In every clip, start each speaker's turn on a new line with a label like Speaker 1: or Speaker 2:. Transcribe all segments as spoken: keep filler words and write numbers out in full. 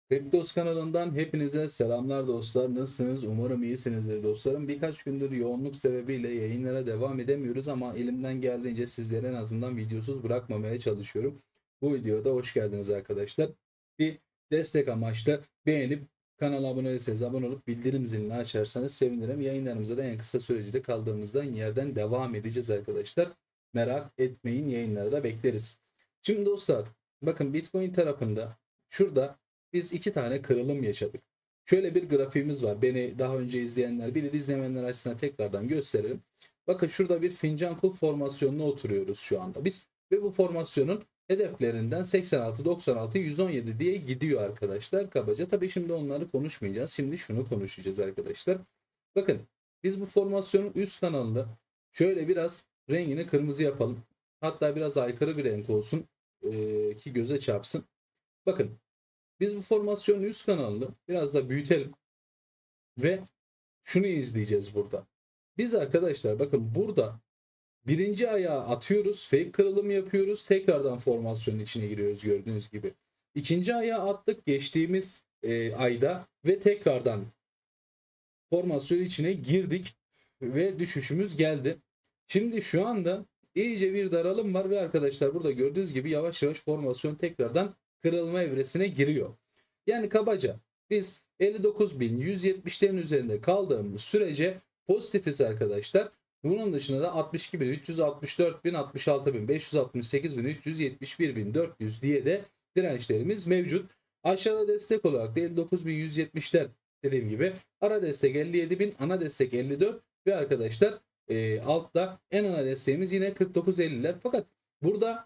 Speaker 1: Kriptos kanalından hepinize selamlar dostlar. Nasılsınız? Umarım iyisinizdir dostlarım. Birkaç gündür yoğunluk sebebiyle yayınlara devam edemiyoruz ama elimden geldiğince sizlere en azından videosuz bırakmamaya çalışıyorum. Bu videoda hoş geldiniz arkadaşlar. Bir destek amaçlı beğenip kanala abone değilseniz abone olup bildirim zilini açarsanız sevinirim. Yayınlarımıza da en kısa sürede kaldığımızdan yerden devam edeceğiz arkadaşlar. Merak etmeyin, yayınları da bekleriz. Şimdi dostlar, bakın Bitcoin tarafında şurada biz iki tane kırılım yaşadık. Şöyle bir grafiğimiz var. Beni daha önce izleyenler bilir, izlemeyenler açısından tekrardan gösterelim. Bakın şurada bir fincan kul formasyonuna oturuyoruz şu anda biz. Ve bu formasyonun hedeflerinden seksen altı, doksan altı, yüz on yedi diye gidiyor arkadaşlar kabaca. Tabii şimdi onları konuşmayacağız. Şimdi şunu konuşacağız arkadaşlar. Bakın biz bu formasyonun üst kanalında şöyle biraz rengini kırmızı yapalım. Hatta biraz aykırı bir renk olsun ee, ki göze çarpsın. Bakın biz bu formasyonun üst kanalını biraz da büyütelim ve şunu izleyeceğiz burada. Biz arkadaşlar bakın burada birinci ayağı atıyoruz, fake kırılım yapıyoruz, tekrardan formasyonun içine giriyoruz gördüğünüz gibi. İkinci ayağı attık geçtiğimiz e, ayda ve tekrardan formasyonun içine girdik ve düşüşümüz geldi. Şimdi şu anda iyice bir daralım var ve arkadaşlar burada gördüğünüz gibi yavaş yavaş formasyon tekrardan kırılma evresine giriyor. Yani kabaca biz elli dokuz bin yüz yetmişlerin üzerinde kaldığımız sürece pozitifiz arkadaşlar. Bunun dışında da altmış iki bin üç yüz, altmış dört bin, altmış altı bin beş yüz, altmış sekiz bin üç yüz, yetmiş bir bin dört yüz diye de dirençlerimiz mevcut. Aşağıda destek olarak da elli dokuz bin yüz yetmişler dediğim gibi, ara destek elli yedi bin, ana destek elli dört ve arkadaşlar e, altta en ana desteğimiz yine kırk dokuz elliler. Fakat burada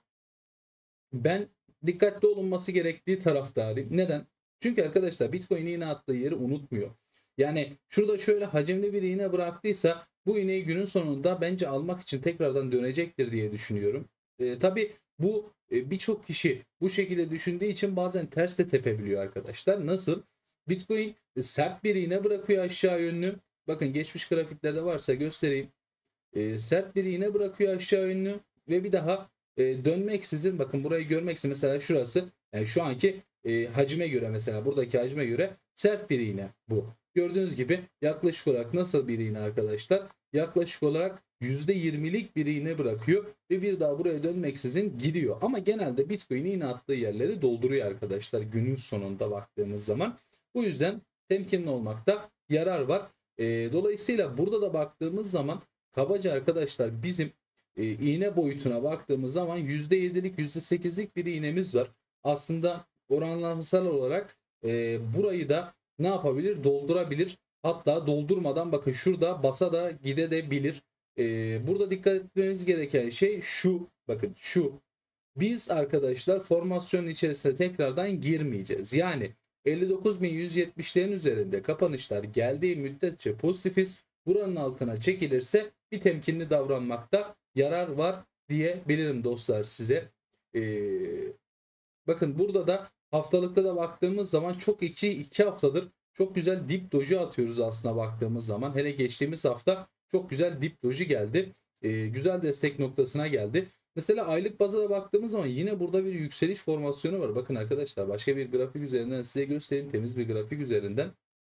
Speaker 1: ben dikkatli olunması gerektiği taraftarıyım. Neden? Çünkü arkadaşlar Bitcoin iğne attığı yeri unutmuyor. Yani şurada şöyle hacimli bir iğne bıraktıysa bu iğneyi günün sonunda bence almak için tekrardan dönecektir diye düşünüyorum. E, tabii bu e, birçok kişi bu şekilde düşündüğü için bazen ters de tepebiliyor arkadaşlar. Nasıl? Bitcoin e, sert bir iğne bırakıyor aşağı yönlü. Bakın geçmiş grafiklerde varsa göstereyim. E, sert bir iğne bırakıyor aşağı yönlü ve bir daha e, dönmeksizin, bakın burayı görmeksizin, mesela şurası yani şu anki e, hacime göre, mesela buradaki hacime göre sert bir iğne bu. Gördüğünüz gibi yaklaşık olarak nasıl bir iğne arkadaşlar? Yaklaşık olarak yüzde yirmilik bir iğne bırakıyor ve bir daha buraya dönmeksizin gidiyor. Ama genelde Bitcoin iğne attığı yerleri dolduruyor arkadaşlar günün sonunda baktığımız zaman. Bu yüzden temkinli olmakta yarar var. E, dolayısıyla burada da baktığımız zaman kabaca arkadaşlar bizim e, iğne boyutuna baktığımız zaman yüzde yedilik yüzde sekizlik bir iğnemiz var. Aslında oranlamsal olarak e, burayı da ne yapabilir? Doldurabilir. Hatta doldurmadan bakın şurada basa da gidebilir. E, burada dikkat etmemiz gereken şey şu. Bakın şu. Biz arkadaşlar formasyonun içerisine tekrardan girmeyeceğiz. Yani elli dokuz bin yüz yetmişlerin üzerinde kapanışlar geldiği müddetçe pozitifiz. Buranın altına çekilirse bir temkinli davranmakta yarar var diyebilirim dostlar size. Ee, bakın burada da haftalıkta da baktığımız zaman çok iki, iki haftadır çok güzel dip doji atıyoruz aslında baktığımız zaman. Hele geçtiğimiz hafta çok güzel dip doji geldi. Ee, güzel destek noktasına geldi. Mesela aylık bazda da baktığımız zaman yine burada bir yükseliş formasyonu var. Bakın arkadaşlar başka bir grafik üzerinden size göstereyim, temiz bir grafik üzerinden.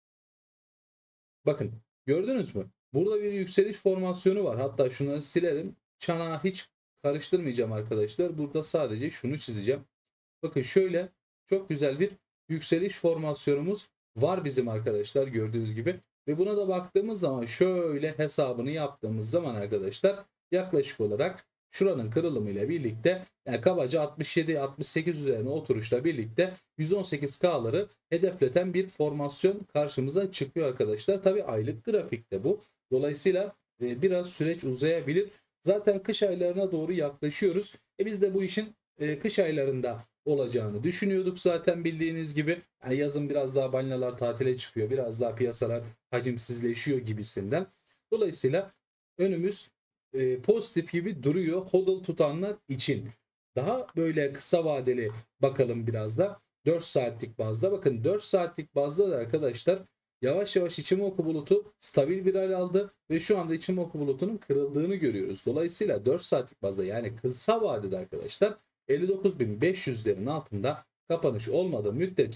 Speaker 1: Bakın gördünüz mü? Burada bir yükseliş formasyonu var. Hatta şunları silerim. Çanağı hiç karıştırmayacağım arkadaşlar. Burada sadece şunu çizeceğim. Bakın şöyle çok güzel bir yükseliş formasyonumuz var bizim arkadaşlar gördüğünüz gibi. Ve buna da baktığımız zaman şöyle hesabını yaptığımız zaman arkadaşlar yaklaşık olarak şuranın kırılımı ile birlikte yani kabaca altmış yedi altmış sekiz üzerine oturuşla birlikte yüz on sekiz K'ları hedefleten bir formasyon karşımıza çıkıyor arkadaşlar. Tabi aylık grafikte bu. Dolayısıyla e, biraz süreç uzayabilir. Zaten kış aylarına doğru yaklaşıyoruz. E biz de bu işin e, kış aylarında olacağını düşünüyorduk zaten bildiğiniz gibi. Yani yazın biraz daha balinalar tatile çıkıyor. Biraz daha piyasalar hacimsizleşiyor gibisinden. Dolayısıyla önümüz e, pozitif gibi duruyor hodl tutanlar için. Daha böyle kısa vadeli bakalım biraz da dört saatlik bazda. Bakın dört saatlik bazda da arkadaşlar yavaş yavaş Ichimoku bulutu stabil bir hal aldı ve şu anda Ichimoku bulutunun kırıldığını görüyoruz. Dolayısıyla dört saatlik bazda yani kısa vadede arkadaşlar elli dokuz bin beş yüzlerin altında kapanış olmadığı müddetçe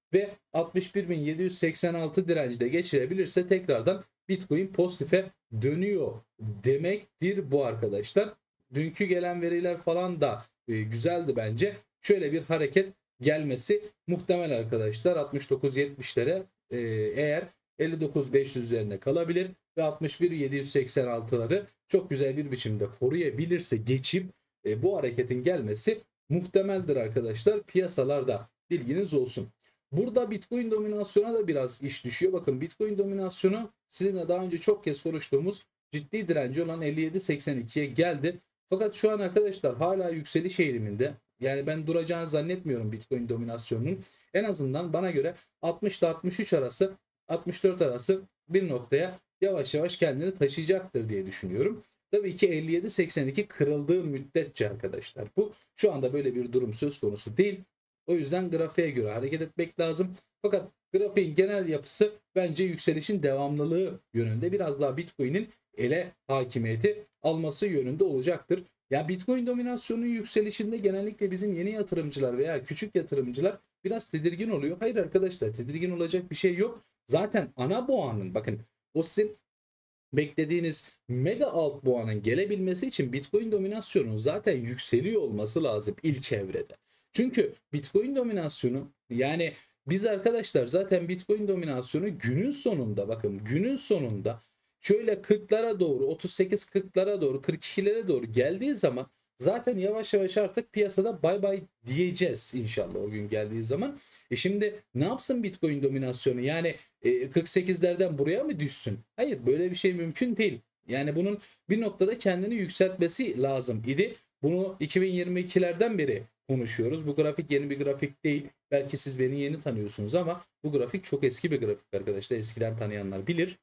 Speaker 1: ve altmış bir bin yedi yüz seksen altı direnci de geçirebilirse tekrardan Bitcoin pozitife dönüyor demektir bu arkadaşlar. Dünkü gelen veriler falan da e, güzeldi bence. Şöyle bir hareket gelmesi muhtemel arkadaşlar. altmış dokuz yetmişlere e, eğer elli dokuz beş yüz üzerinde kalabilir ve altmış bir yedi yüz seksen altıları çok güzel bir biçimde koruyabilirse geçip e, bu hareketin gelmesi muhtemeldir arkadaşlar. Piyasalarda bilginiz olsun. Burada Bitcoin dominasyona da biraz iş düşüyor. Bakın Bitcoin dominasyonu sizinle daha önce çok kez konuştuğumuz ciddi direnci olan elli yedi seksen ikiye geldi. Fakat şu an arkadaşlar hala yükseliş eğiliminde. Yani ben duracağını zannetmiyorum Bitcoin dominasyonunun. En azından bana göre altmış ile altmış üç arası, altmış dört arası bir noktaya yavaş yavaş kendini taşıyacaktır diye düşünüyorum. Tabii ki elli yedi seksen iki kırıldığı müddetçe arkadaşlar. Bu şu anda böyle bir durum söz konusu değil. O yüzden grafiğe göre hareket etmek lazım. Fakat grafiğin genel yapısı bence yükselişin devamlılığı yönünde, biraz daha Bitcoin'in ele hakimiyeti alması yönünde olacaktır. Ya Bitcoin dominasyonunun yükselişinde genellikle bizim yeni yatırımcılar veya küçük yatırımcılar biraz tedirgin oluyor. Hayır arkadaşlar, tedirgin olacak bir şey yok. Zaten ana boğanın, bakın o sizin beklediğiniz mega alt boğanın gelebilmesi için Bitcoin dominasyonun zaten yükseliyor olması lazım ilk evrede. Çünkü Bitcoin dominasyonu, yani biz arkadaşlar zaten Bitcoin dominasyonu günün sonunda, bakın günün sonunda şöyle kırklara doğru, otuz sekiz kırklara doğru, kırk ikilere doğru geldiği zaman zaten yavaş yavaş artık piyasada bay bay diyeceğiz inşallah o gün geldiği zaman. E şimdi ne yapsın Bitcoin dominasyonu? Yani e, kırk sekizlerden buraya mı düşsün? Hayır, böyle bir şey mümkün değil. Yani bunun bir noktada kendini yükseltmesi lazım idi. Bunu iki bin yirmi ikilerden beri konuşuyoruz. Bu grafik yeni bir grafik değil. Belki siz beni yeni tanıyorsunuz ama bu grafik çok eski bir grafik arkadaşlar. Eskiden tanıyanlar bilir.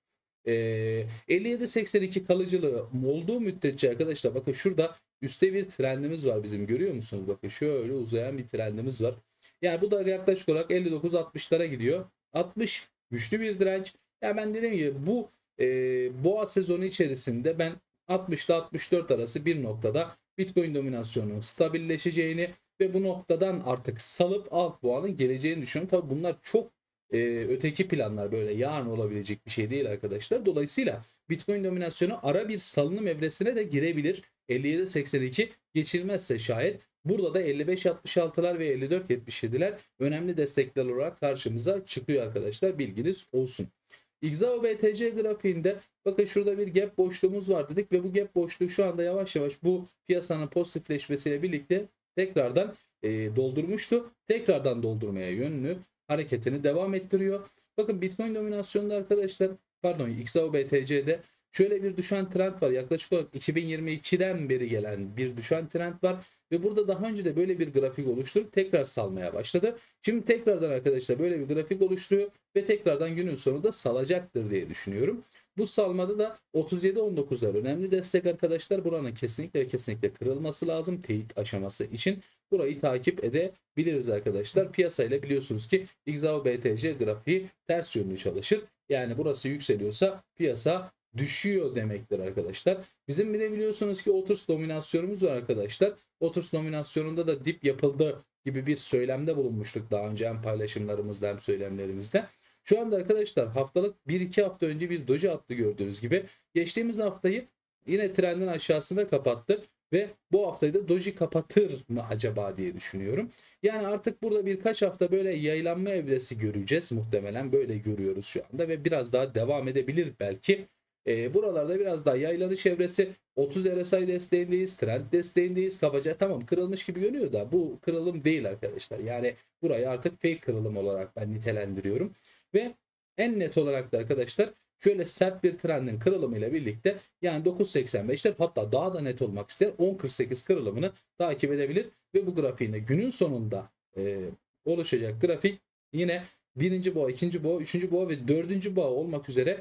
Speaker 1: Ee, elli yedi seksen iki kalıcılığı olduğu müddetçe arkadaşlar, bakın şurada üstte bir trendimiz var bizim, görüyor musunuz? Bakın şöyle uzayan bir trendimiz var. Yani bu da yaklaşık olarak elli dokuz altmışlara gidiyor. altmış güçlü bir direnç. Yani ben dediğim gibi bu e, boğa sezonu içerisinde ben altmış ile altmış dört arası bir noktada Bitcoin dominasyonunun stabilleşeceğini ve bu noktadan artık salıp alt boğanın geleceğini düşünüyorum. Tabii bunlar çok e, öteki planlar, böyle yarın olabilecek bir şey değil arkadaşlar. Dolayısıyla Bitcoin dominasyonu ara bir salınım evresine de girebilir. elli yedi seksen iki geçilmezse şayet, burada da elli beş altmış altılar ve elli dört yetmiş yediler önemli destekler olarak karşımıza çıkıyor arkadaşlar. Bilginiz olsun. X A O B T C grafiğinde bakın şurada bir gap boşluğumuz var dedik ve bu gap boşluğu şu anda yavaş yavaş bu piyasanın pozitifleşmesiyle birlikte tekrardan e, doldurmuştu. Tekrardan doldurmaya yönlü hareketini devam ettiriyor. Bakın Bitcoin dominasyonunda arkadaşlar, pardon X A O B T C'de şöyle bir düşen trend var. Yaklaşık olarak iki bin yirmi ikiden beri gelen bir düşen trend var. Ve burada daha önce de böyle bir grafik oluşturup tekrar salmaya başladı. Şimdi tekrardan arkadaşlar böyle bir grafik oluşturuyor ve tekrardan günün sonunda salacaktır diye düşünüyorum. Bu salmada da otuz yedi on dokuzlar önemli destek arkadaşlar. Buranın kesinlikle ve kesinlikle kırılması lazım teyit aşaması için. Burayı takip edebiliriz arkadaşlar. Piyasayla biliyorsunuz ki X A O B T C grafiği ters yönlü çalışır. Yani burası yükseliyorsa piyasa düşüyor demektir arkadaşlar. Bizim bir de biliyorsunuz ki oturs dominasyonumuz var arkadaşlar. Oturs dominasyonunda da dip yapıldı gibi bir söylemde bulunmuştuk daha önce, hem paylaşımlarımızda hem söylemlerimizde. Şu anda arkadaşlar haftalık bir iki hafta önce bir doji attı gördüğünüz gibi. Geçtiğimiz haftayı yine trendin aşağısında kapattı ve bu haftayı da doji kapatır mı acaba diye düşünüyorum. Yani artık burada birkaç hafta böyle yaylanma evresi göreceğiz, muhtemelen böyle görüyoruz şu anda ve biraz daha devam edebilir belki. E, buralarda biraz daha yaylanış evresi, otuz R S I desteğindeyiz, trend desteğindeyiz, kabaca tamam kırılmış gibi görünüyor da bu kırılım değil arkadaşlar. Yani burayı artık fake kırılım olarak ben nitelendiriyorum ve en net olarak da arkadaşlar şöyle sert bir trendin kırılımıyla birlikte, yani dokuz seksen beşler, hatta daha da net olmak isteyen on kırk sekiz kırılımını takip edebilir ve bu grafiğinde günün sonunda e, oluşacak grafik yine birinci boğa, ikinci boğa, üçüncü boğa ve dördüncü boğa olmak üzere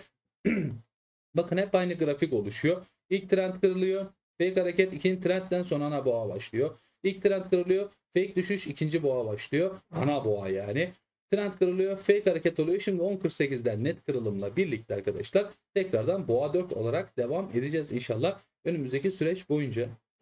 Speaker 1: bakın hep aynı grafik oluşuyor. İlk trend kırılıyor, fake hareket, ikinci trendden sonra ana boğa başlıyor. İlk trend kırılıyor, fake düşüş, ikinci boğa başlıyor. Ana boğa yani. Trend kırılıyor, fake hareket oluyor. Şimdi on kırk sekizden net kırılımla birlikte arkadaşlar tekrardan boğa dört olarak devam edeceğiz inşallah önümüzdeki süreç boyunca.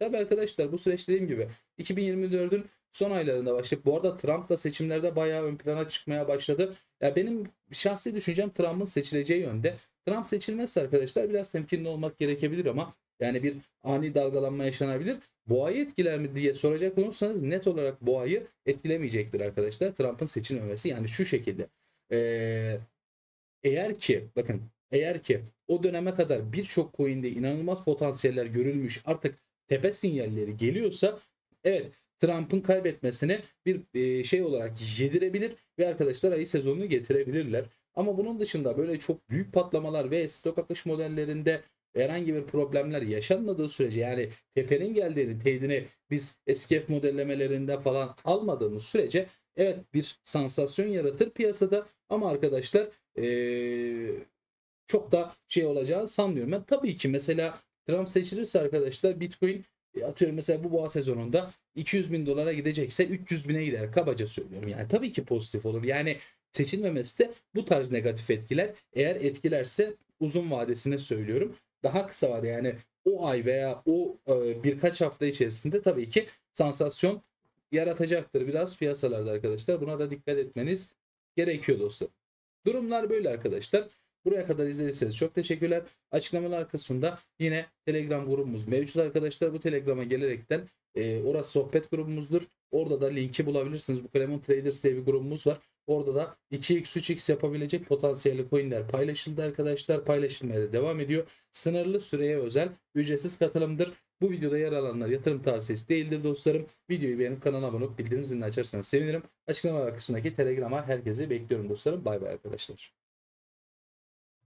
Speaker 1: Tabii arkadaşlar bu süreç dediğim gibi iki bin yirmi dördün son aylarında başlayıp bu arada Trump da seçimlerde bayağı ön plana çıkmaya başladı. Ya benim şahsi düşüncem Trump'ın seçileceği yönde. Trump seçilmezse arkadaşlar biraz temkinli olmak gerekebilir ama yani bir ani dalgalanma yaşanabilir. Boğayı etkiler mi diye soracak olursanız net olarak boğayı etkilemeyecektir arkadaşlar. Trump'ın seçilmemesi yani şu şekilde. Ee, eğer ki bakın eğer ki o döneme kadar birçok coin'de inanılmaz potansiyeller görülmüş artık tepe sinyalleri geliyorsa evet Trump'ın kaybetmesini bir e, şey olarak yedirebilir ve arkadaşlar ayı sezonunu getirebilirler. Ama bunun dışında böyle çok büyük patlamalar ve stok akış modellerinde herhangi bir problemler yaşanmadığı sürece yani tepenin geldiğini teyidini biz eski F modellemelerinde falan almadığımız sürece evet bir sansasyon yaratır piyasada ama arkadaşlar ee, çok da şey olacağını sanmıyorum. Ben tabii ki mesela Trump seçilirse arkadaşlar Bitcoin e, atıyorum mesela bu boğa sezonunda iki yüz bin dolara gidecekse üç yüz bine gider kabaca söylüyorum. Yani tabii ki pozitif olur. Yani seçilmemesi de bu tarz negatif etkiler. Eğer etkilerse uzun vadesine söylüyorum. Daha kısa vade yani o ay veya o e, birkaç hafta içerisinde tabii ki sansasyon yaratacaktır biraz piyasalarda arkadaşlar. Buna da dikkat etmeniz gerekiyor dostlar. Durumlar böyle arkadaşlar. Buraya kadar izlediyseniz çok teşekkürler. Açıklamalar kısmında yine Telegram grubumuz mevcut arkadaşlar. Bu Telegram'a gelerekten e, orası sohbet grubumuzdur. Orada da linki bulabilirsiniz. Bu Clement Traders diye bir grubumuz var. Orada da iki x üç x yapabilecek potansiyelli coinler paylaşıldı arkadaşlar. Paylaşılmaya da devam ediyor. Sınırlı süreye özel ücretsiz katılımdır. Bu videoda yer alanlar yatırım tavsiyesi değildir dostlarım. Videoyu beğenip kanala abone olup bildirim zilini açarsanız sevinirim. Açıklamalar kısmındaki Telegram'a herkesi bekliyorum dostlarım. Bay bay arkadaşlar.